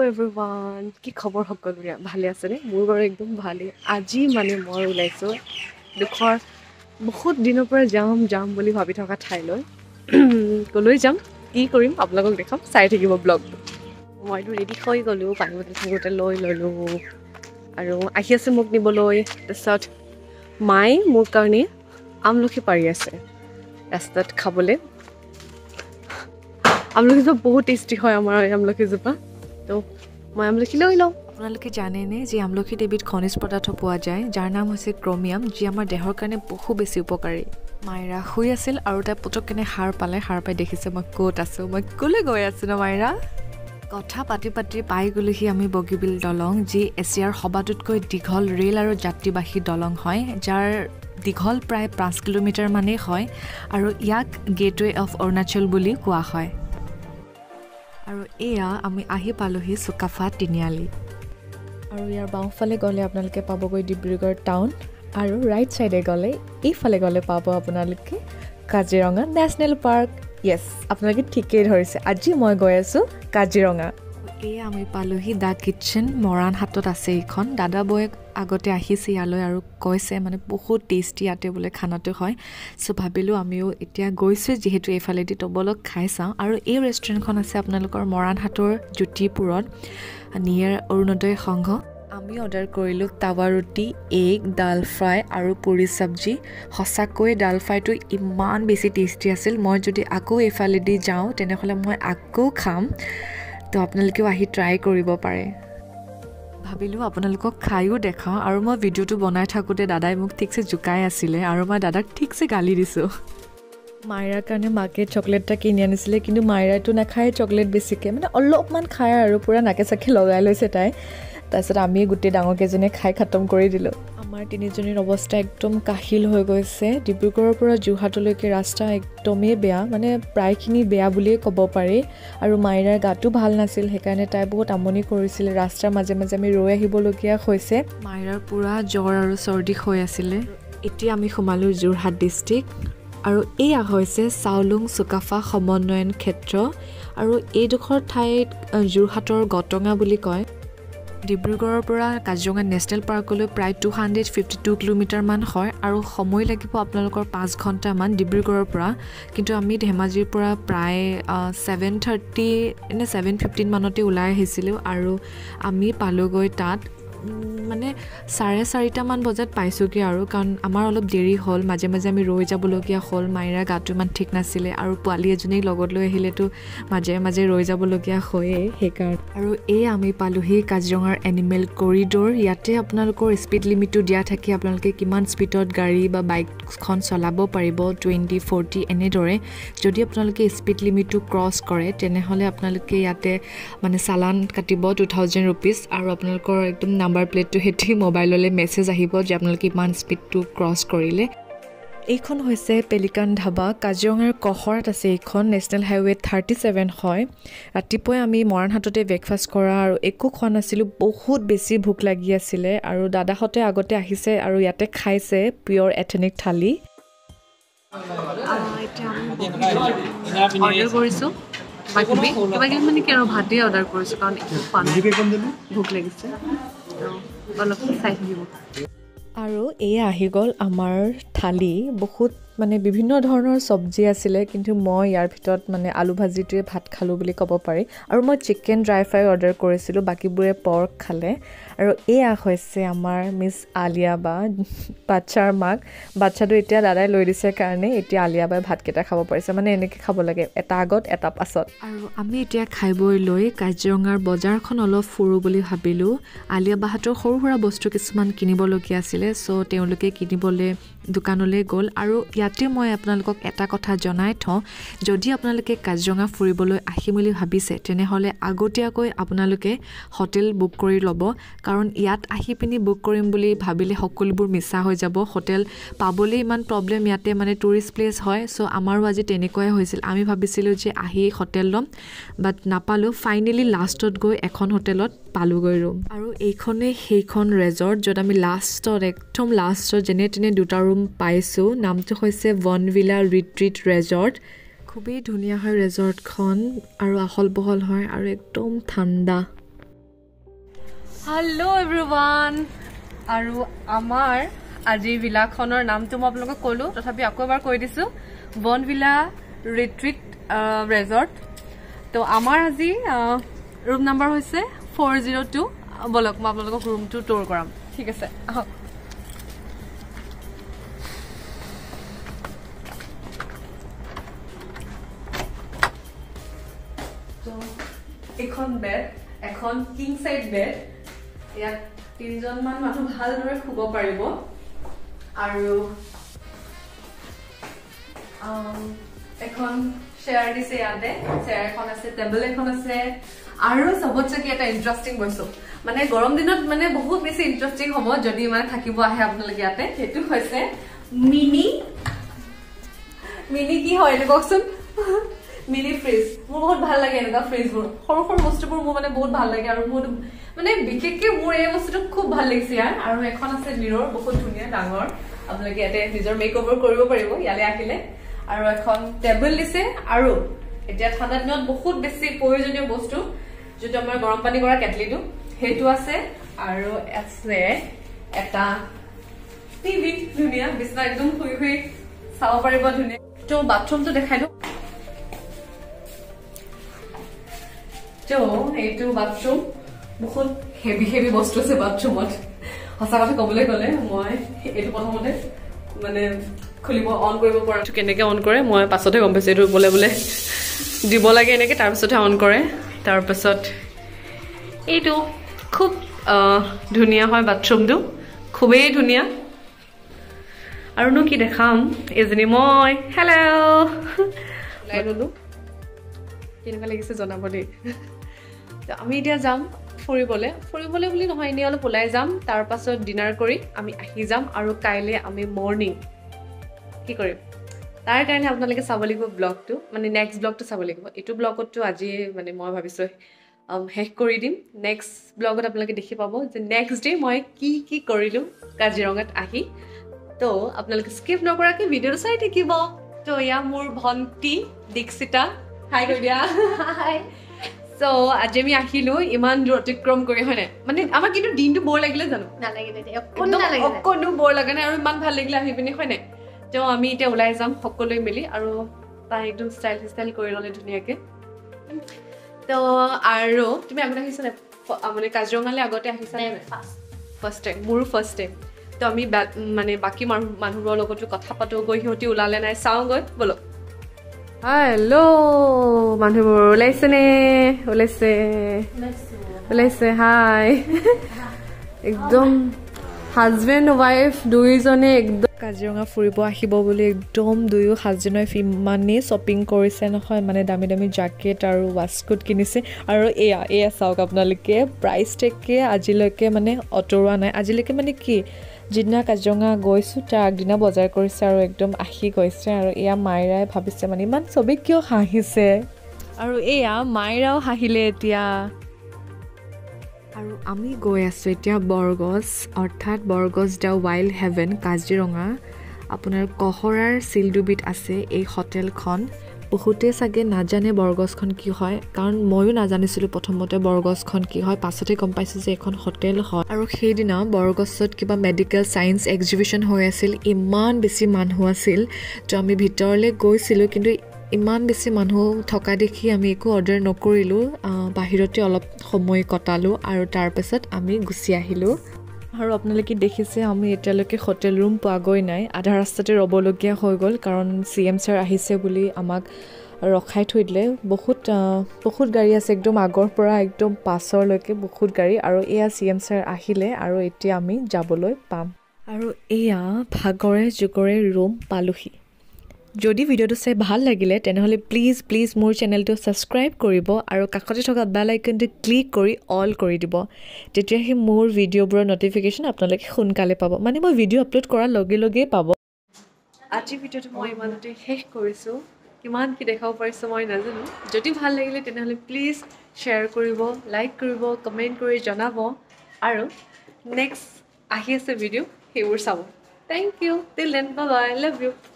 everyone কি খবৰ সকলোৰে ভালে আছেনে মোৰ বাৰু একদম ভালেই আজি মানে মই ওলাইছোঁ দুখৰ বহুত দিনৰ পৰা যাম বুলি ভাবি থকা ঠাইলৈ কলৈ যাম কি কৰিম আপোনালোকক দেখাম চাই থাকিব ব্লগটো মইতো ৰেডি হৈ গ'লোঁ পানী বটল লৈ ল'লোঁ আৰু আহি আছে মোক নিবলৈ তাৰপিছত মায়ে মোৰ কাৰণে আমলখি পাৰি আছে ৰাস্তাত খাবলৈ আমলখিজোপা বহুত টেষ্টি হয় আমাৰ আমলখিজোপা তো মই আমলখি লৈ লওঁ আপোনালোকে জানেনে যে আমলখিত এবিধ খনিজ পদাৰ্থ পোৱা যায় যাৰ নাম হৈছে ক্ৰমিয়াম যি আমাৰ দেহৰ কাৰণে বহু বেছি উপকাৰী মাইৰা শুই আছিল আৰু তাই পটককেনে সাৰ পাই দেখিছে মই ক'ত আছোঁ মই ক'লৈ গৈ আছোঁ ন মাইৰা কথা পাতি পাই গ'লোহি আমি বগীবিল দলং যি এছিয়াৰ সবাতোতকৈ দীঘল ৰেল আৰু যাত্ৰীবাহী দলং হয় যাৰ দীঘল প্ৰায় 5 কিলোমিটাৰ মানেই হয় আৰু ইয়াক গেটৱে অফ অৰুণাচল বুলি কোৱা হয় আৰু এয়া আমি আহি পালোহি চুকাফা তিনিআলি আৰু ইয়াৰ বাওঁফালে গ'লে আপোনালোকে পাবগৈ ডিব্ৰুগড় টাউন আৰু ৰাইট ছাইডে গ'লে এইফালে গ'লে পাব আপোনালোকে কাজিৰঙা নেশ্যনেল পাৰ্ক য়েছ আপোনালোকে ঠিকেই ধৰিছে আজি মই গৈ আছোঁ কাজিৰঙা এয়া আমি পালোহি দ্য কিটচেন মৰাণ হাটত আছে এইখন দাদা বৌয়ে আগতে আহিছে ইয়ালৈ আৰু কৈছে মানে বহুত টেষ্টি ইয়াতে বোলে খানাটো হয় চ' ভাবিলোঁ আমিও এতিয়া গৈছোঁ যিহেতু এইফালেদি তবলক খাই চাওঁ আৰু এই ৰেষ্টুৰেণ্টখন আছে আপোনালোকৰ মৰাণ হাটৰ জ্যোতিপুৰত নিয়েৰ অৰুণোদয় সংঘ আমি অৰ্ডাৰ কৰিলোঁ টাৱা ৰুটি এগ ডাল ফ্ৰাই আৰু পুৰি চব্জি সঁচাকৈ ডাল ফ্ৰাইটো ইমান বেছি টেষ্টি আছিল মই যদি আকৌ এইফালেদি যাওঁ তেনেহ'লে মই আকৌ খাম তো আপোনালোকেও আহি ট্ৰাই কৰিব পাৰে ভাবিলোঁ আপোনালোকক খায়ো দেখাওঁ আৰু মই ভিডিঅ'টো বনাই থাকোঁতে দাদাই মোক ঠিকছে জোকাই আছিলে আৰু মই দাদাক ঠিকছে গালি দিছোঁ মাইৰাৰ কাৰণে মাকে চকলেট এটা কিনি আনিছিলে কিন্তু মাইৰাটো নাখায় চকলেট বেছিকৈ মানে অলপমান খায় আৰু পূৰা নাকে চাকে লগাই লৈছে তাই তাৰপিছত আমি গোটেই ডাঙৰকেইজনীয়ে খাই খতম কৰি দিলোঁ আমাৰ তিনিজনীৰ অৱস্থা একদম কাহিল হৈ গৈছে ডিব্ৰুগড়ৰ পৰা যোৰহাটলৈকে ৰাস্তা একদমেই বেয়া মানে প্ৰায়খিনি বেয়া বুলিয়েই ক'ব পাৰি আৰু মাইৰাৰ গাটো ভাল নাছিল সেইকাৰণে তাই বহুত আমনি কৰিছিলে ৰাস্তাৰ মাজে মাজে আমি ৰৈ আহিবলগীয়া হৈছে মাইৰাৰ পূৰা জ্বৰ আৰু চৰ্দি হৈ আছিলে এতিয়া আমি সোমালোঁ যোৰহাট ডিষ্ট্ৰিক্ট আৰু এয়া হৈছে চাউলুং চুকাফা সমন্বয়ন ক্ষেত্ৰ আৰু এইডোখৰ ঠাইত যোৰহাটৰ গটঙা বুলি কয় ডিব্ৰুগড়ৰ পৰা কাজিৰঙা নেশ্যনেল পাৰ্কলৈ প্ৰায় 252 কিলোমিটাৰমান হয় আৰু সময় লাগিব আপোনালোকৰ 5 ঘণ্টামান ডিব্ৰুগড়ৰ পৰা কিন্তু আমি ধেমাজিৰ পৰা প্ৰায় 7:30 নে 7:15 মানতে ওলাই আহিছিলোঁ আৰু আমি পালোগৈ তাত মানে 4:30মান বজাত পাইছোঁগৈ আৰু কাৰণ আমাৰ অলপ দেৰি হ'ল মাজে মাজে আমি ৰৈ যাবলগীয়া হ'ল মাইৰা গাটো ইমান ঠিক নাছিলে আৰু পোৱালি এজনীক লগত লৈ আহিলেতো মাজে মাজে ৰৈ যাবলগীয়া হয়েই সেইকাৰণে আৰু এই আমি পালোহি কাজিৰঙাৰ এনিমেল কৰিডৰ ইয়াতে আপোনালোকৰ স্পীড লিমিটটো দিয়া থাকে আপোনালোকে কিমান স্পীডত গাড়ী বা বাইকখন চলাব পাৰিব 20-40 এনেদৰে যদি আপোনালোকে স্পীড লিমিটটো ক্ৰছ কৰে তেনেহ'লে আপোনালোকে ইয়াতে মানে চালান কাটিব 2000 ৰুপিজ আৰু আপোনালোকৰ একদম নাম্বাৰ প্লেটটো সেটি মোবাইললৈ মেছেজ আহিব যে আপোনালোকে ইমান স্পীডটো ক্ৰছ কৰিলে এইখন হৈছে পেলিকান ধাবা কাজিৰঙাৰ কহৰাত আছে এইখন নেশ্যনেল হাইৱে 37 হয় ৰাতিপুৱাই আমি মৰাণ হাটতে ব্ৰেকফাষ্ট কৰা আৰু একো খোৱা নাছিলোঁ বহুত বেছি ভোক লাগি আছিলে আৰু দাদাহঁতে আগতে আহিছে আৰু ইয়াতে খাইছে পিয়'ৰ এথেনিক থালি এতিয়া আমি অৰ্ডাৰ কৰিছোঁ কিবা কিবি মানে কি আৰু ভাতেই অৰ্ডাৰ কৰিছোঁ কাৰণ ভোক লাগিছে অলপ চাই থাকিব আৰু এয়া আহি গ'ল আমাৰ থালি বহুত মানে বিভিন্ন ধৰণৰ চব্জি আছিলে কিন্তু মই ইয়াৰ ভিতৰত মানে আলু ভাজিটোৱে ভাত খালোঁ বুলি ক'ব পাৰি আৰু মই চিকেন ড্ৰাই ফ্ৰাই অৰ্ডাৰ কৰিছিলোঁ বাকীবোৰে পৰ্ক খালে আৰু এয়া হৈছে আমাৰ মিছ আলিয়া বা বাচ্ছাৰ মাক বাচ্ছাটো এতিয়া দাদাই লৈ দিছে কাৰণে এতিয়া আলিয়া বাই ভাতকেইটা খাব পাৰিছে মানে এনেকৈ খাব লাগে এটা আগত এটা পাছত আৰু আমি এতিয়া খাই বৈ লৈ কাজিৰঙাৰ বজাৰখন অলপ ফুৰোঁ বুলি ভাবিলোঁ আলিয়া বাহঁতৰ সৰু সুৰা বস্তু কিছুমান কিনিবলগীয়া আছিলে চ' তেওঁলোকে কিনিবলৈ দোকানলৈ গ'ল আৰু ইয়াতে মই আপোনালোকক এটা কথা জনাই থওঁ যদি আপোনালোকে কাজিৰঙা ফুৰিবলৈ আহিম বুলি ভাবিছে তেনেহ'লে আগতীয়াকৈ আপোনালোকে হোটেল বুক কৰি ল'ব কাৰণ ইয়াত আহি পিনি বুক কৰিম বুলি ভাবিলে সকলোবোৰ মিছা হৈ যাব হোটেল পাবলৈ ইমান প্ৰব্লেম ইয়াতে মানে টুৰিষ্ট প্লেচ হয় চ' আমাৰো আজি তেনেকুৱাই হৈছিল আমি ভাবিছিলোঁ যে আহি হোটেল ল'ম বাট নাপালোঁ ফাইনেলি লাষ্টত গৈ এখন হোটেলত পালোগৈ ৰুম আৰু এইখনেই সেইখন ৰেজৰ্ট য'ত আমি একদম লাষ্টত যেনে তেনে দুটা ৰুম পাইছোঁ নামটো হৈছে বনভিলা ৰিট্ৰিট ৰেজৰ্ট খুবেই ধুনীয়া হয় ৰেজৰ্টখন আৰু আহল বহল হয় আৰু একদম ঠাণ্ডা হেল্ল' এভৰিৱান আৰু আমাৰ আজিৰ ভিলাখনৰ নামটো মই আপোনালোকক ক'লোঁ তথাপি আকৌ এবাৰ কৈ দিছোঁ বনভিলা ৰিট্ৰিট ৰেজৰ্ট তো আমাৰ আজি ৰুম নাম্বাৰ হৈছে 402 বলক মই আপোনালোকক ৰুমটো ট'ৰ কৰাম ঠিক আছে আহক এখন বেড এখন কিং সাইড বেড ইয়াত তিনজনমান মানুহ ভালদৰে শুব পাৰিব আৰু এখন চেয়াৰ দিছে ইয়াতে চেয়াৰ এখন আছে টেবল এখন আছে আৰু সবতছে কি এটা ইন্টাৰেষ্টিং বস্তু মানে গৰম দিনত মানে বহুত বেছি ইন্টাৰেষ্টিং হ'ব যদি মানে থাকিব আহে আপোনালোকে ইয়াতে সেইটো হৈছে মিনি কি হয় এনে কওকচোন মিনি ফ্ৰিজ মোৰ বহুত ভাল লাগে এনেকুৱা ফ্ৰিজবোৰ সৰু সৰু বস্তুবোৰ মোৰ মানে বহুত ভাল লাগে আৰু মোৰ মানে বিশেষকৈ মোৰ এই বস্তুটো খুব ভাল লাগিছে ইয়াৰ আৰু এখন আছে মিৰৰ বহুত ধুনীয়া ডাঙৰ আপোনালোকে ইয়াতে নিজৰ মেকঅভাৰ কৰিব পাৰিব ইয়ালৈ আহিলে আৰু এখন টেবল দিছে আৰু এতিয়া ঠাণ্ডা দিনত বহুত বেছি প্ৰয়োজনীয় বস্তু যেটো আমাৰ গৰম পানী কৰা কেটলিটো সেইটো আছে আৰু আছে এটা টিভি ধুনীয়া বিছনা একদম শুই চাব পাৰিব ধুনীয়া তো বাথৰুমটো দেখাই দিওঁ তো এইটো বাথৰুম বহুত হেভি বস্তু আছে বাথৰুমত সঁচা কথা ক'বলৈ গ'লে মই এইটো প্ৰথমতে মানে খুলিব অন কৰিব পৰা কেনেকৈ অন কৰে মই পাছতহে গম পাইছোঁ এইটো বোলে দিব লাগে এনেকৈ তাৰপিছতহে অন কৰে তাৰপিছত এইটো খুব ধুনীয়া হয় বাথৰুমটো খুবেই ধুনীয়া আৰুনো কি দেখাম এজনী মই হেল্ল' ওলাই ল'লোঁ কেনেকুৱা লাগিছে জনাব দেই আমি এতিয়া যাম ফুৰিবলৈ বুলি নহয় এনেই অলপ ওলাই যাম তাৰপাছত ডিনাৰ কৰি আমি আহি যাম আৰু কাইলৈ আমি মৰ্ণিং কি কৰিম তাৰ কাৰণে আপোনালোকে চাব লাগিব ব্লগটো মানে নেক্সট ব্লগটো চাব লাগিব এইটো ব্লগতটো আজি মানে মই ভাবিছোঁ শেষ কৰি দিম নেক্সট ব্লগত আপোনালোকে দেখি পাব যে নেক্সট ডে মই কি কৰিলোঁ কাজিৰঙাত আহি তো আপোনালোকে স্কিপ নকৰাকৈ ভিডিঅ'টো চাই থাকিব তো এয়া মোৰ ভণ্টি দীক্ষিতা হাই কৈ দিয়া হাই সো আজি আমি আহিলোঁ ইমান দূৰ অতিক্ৰম কৰি হয় নাই মানে আমাৰ কিন্তু দিনটো বৰ লাগিলে জানো অকণো বৰ লগা নাই আৰু ইমান ভাল লাগিলে আহি পিনি হয় নাই তো আমি এতিয়া ওলাই যাম সকলোৱে মিলি আৰু তাই একদম ষ্টাইল কৰি ল'লে ধুনীয়াকৈ তো আৰু তুমি আগতে আহিছা নাই মানে কাজিৰঙালৈ আগতে আহিছা নাই ফাৰ্ষ্ট টাইম মোৰো ফাৰ্ষ্ট টাইম তো আমি মানে বাকী মানুহবোৰৰ লগতো কথা পাতোঁ গৈ সিহঁতি ওলালে নাই চাওঁগৈ ব'লক হেল্ল' মানুহবোৰ ওলাইছে হাই একদম হাজবেণ্ড ৱাইফ দুয়োজনে একদম কাজিৰঙা ফুৰিব আহিব বুলি একদম দুয়ো হাজবেণ্ড ৱাইফ ইমানেই শ্বপিং কৰিছে নহয় মানে দামী জেকেট আৰু ৱাছকোট কিনিছে আৰু এয়া চাওক আপোনালোকে প্ৰাইচ টেগকে আজিলৈকে মানে আঁতৰোৱা নাই আজিলৈকে মানে কি যিদিনা কাজিৰঙা গৈছোঁ তাৰ আগদিনা বজাৰ কৰিছে আৰু একদম আহি গৈছে আৰু এয়া মাইৰাই ভাবিছে মানে ইমান চবেই কিয় হাঁহিছে আৰু এয়া মাইৰাও হাঁহিলে এতিয়া আৰু আমি গৈ আছোঁ এতিয়া বৰগছ অৰ্থাৎ Borgos the Wild Heaven Kaziranga আপোনাৰ কহৰাৰ চিলডুবিত আছে এই হোটেলখন বহুতে চাগে নাজানে বৰগছখন কি হয় কাৰণ ময়ো নাজানিছিলোঁ প্ৰথমতে বৰগছখন কি হয় পাছতে গম পাইছোঁ যে এখন হোটেল হয় আৰু সেইদিনা বৰগছত কিবা মেডিকেল ছায়েন্স এক্সিবিশ্যন হৈ আছিল ইমান বেছি মানুহ আছিল তো আমি ভিতৰলৈ গৈছিলোঁ কিন্তু ইমান বেছি মানুহ থকা দেখি আমি একো অৰ্ডাৰ নকৰিলোঁ বাহিৰতে অলপ সময় কটালোঁ আৰু তাৰপিছত আমি গুচি আহিলোঁ আৰু আপোনালোকে দেখিছে আমি এতিয়ালৈকে হোটেল ৰুম পোৱাগৈ নাই আধা ৰাস্তাতে ৰ'বলগীয়া হৈ গ'ল কাৰণ CM ছাৰ আহিছে বুলি আমাক ৰখাই থৈ দিলে বহুত গাড়ী আছে একদম আগৰ পৰা একদম পাছৰলৈকে বহুত গাড়ী আৰু এয়া CM ছাৰ আহিলে আৰু এতিয়া আমি যাবলৈ পাম আৰু এয়া ভাগৰে জুগৰে ৰুম পালোহি যদি ভিডিঅ'টো চাই ভাল লাগিলে তেনেহ'লে প্লিজ মোৰ চেনেলটো ছাবস্ক্ৰাইব কৰিব আৰু কাষতে থকা বেল আইকনটো ক্লিক কৰি অল কৰি দিব তেতিয়াহে মোৰ ভিডিঅ'বোৰৰ নটিফিকেশ্যন আপোনালোকে সোনকালে পাব মানে মই ভিডিঅ' আপলোড কৰাৰ লগেই পাব আজি ভিডিঅ'টো মই ইমানতে শেষ কৰিছোঁ কিমান কি দেখাব পাৰিছোঁ মই নাজানো যদি ভাল লাগিলে তেনেহ'লে প্লিজ শ্বেয়াৰ কৰিব লাইক কৰিব কমেণ্ট কৰি জনাব আৰু নেক্সট আহি আছে ভিডিঅ' সেইবোৰ চাব thank you till then bye bye love U